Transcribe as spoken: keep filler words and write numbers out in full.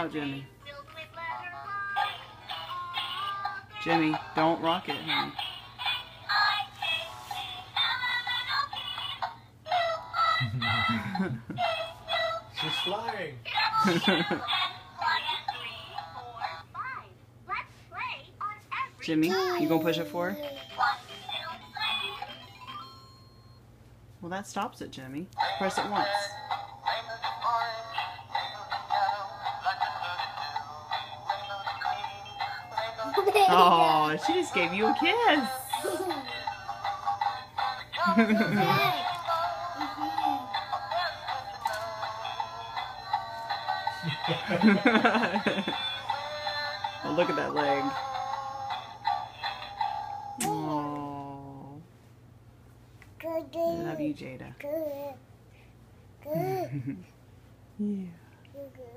Oh, Jimmy. Jimmy, don't rock it, honey. She's flying. Jimmy, you gonna push it for her? Well, that stops it, Jimmy. Press it once. Oh, she just gave you a kiss. Oh, look at that leg. Oh. Love you, Jada. Yeah.